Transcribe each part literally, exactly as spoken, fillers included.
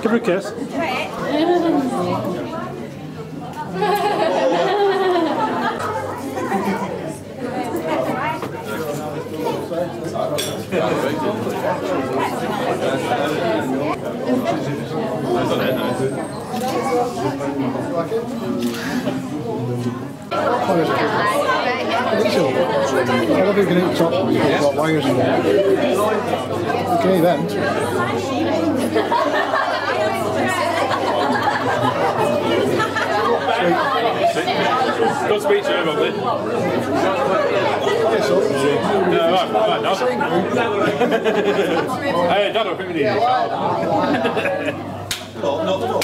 Give her a kiss. I love you can eat top when you've got wires in there. Okay then. Don't speak to her, Bobby. No, right, right, no. Hey, Dad, I think we need it. No, no, no.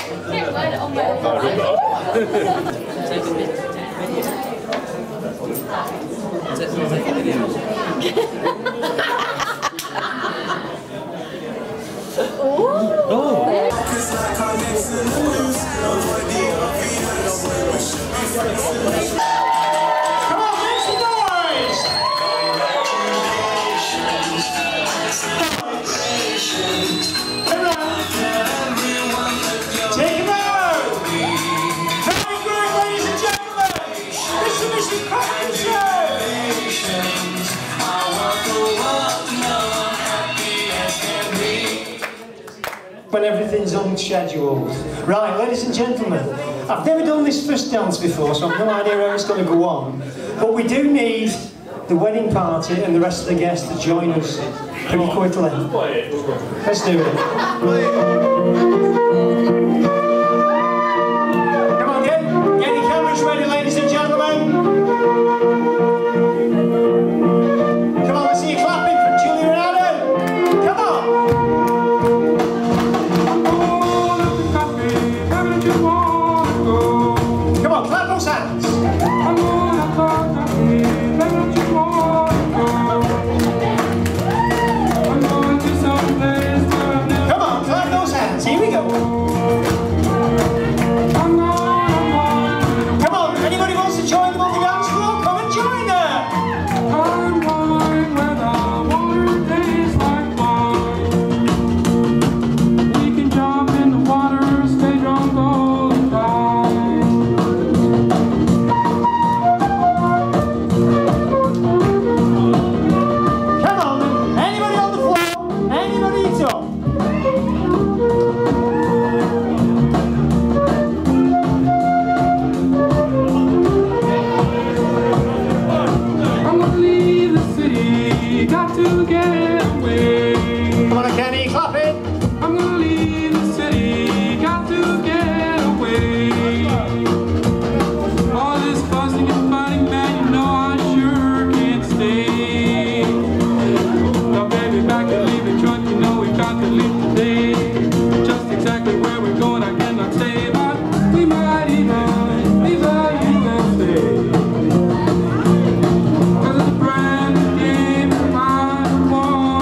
When everything's unscheduled. Right, ladies and gentlemen, I've never done this first dance before, so I've no idea how it's going to go on. But we do need the wedding party and the rest of the guests to join us pretty quickly. Let's do it. Come on, get, get your cameras ready, ladies and gentlemen. Come on, let's see you clapping for Julia and Adam. Come on. Come on, clap those hands. Come on, clap those hands. Here we go. Come on, anybody wants to join them on the dance floor? Come and join her. I'm going where the water tastes like wine. We can jump in the water, stay drunk all the time. Come on, anybody on the floor? Anybody at all? I'm gonna leave the city, got to get away. Come on, Kenny, clap it. I'm gonna leave the city, got to get away. All this fussing and fighting, man, you know I sure can't stay. Now, baby, back and leave the truck, you know we got to leave today. Just exactly where we're going, I cannot say, but we might even, we might even stay. 'Cause it's a brand new game, and I don't want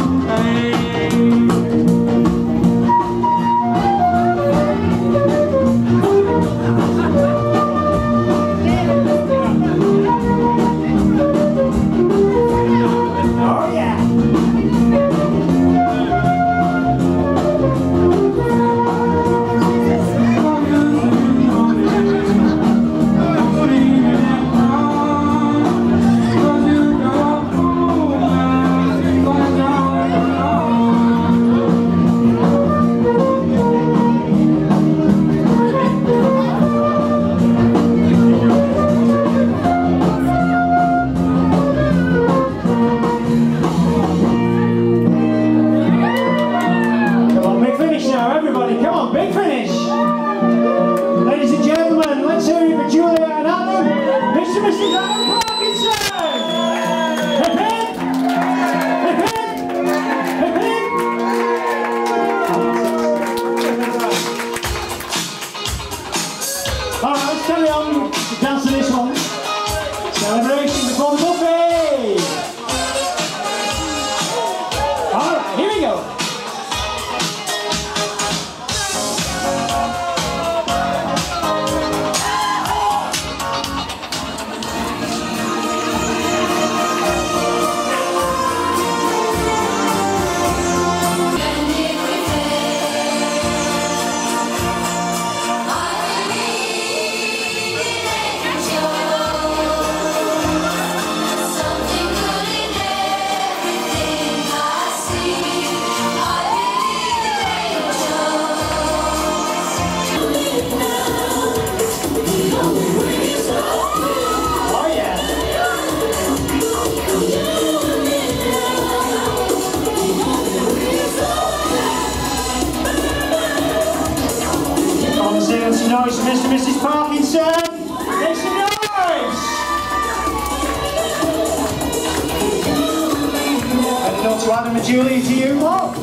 go to Adam and Julie, to you, Bob.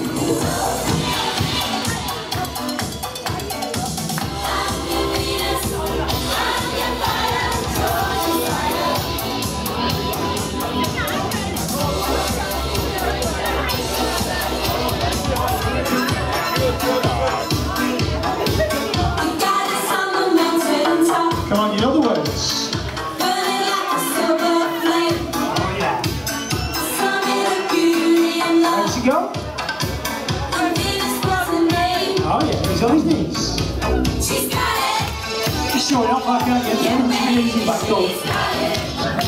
Come on, you know the words. Burning like a silver flame. Oh yeah. Some in the beauty and How love. does it go? And Venus was her name. Oh yeah, he's on his knees. She's got it. Just showing off, I can't get Yeah, his knees baby, back she's up. got it.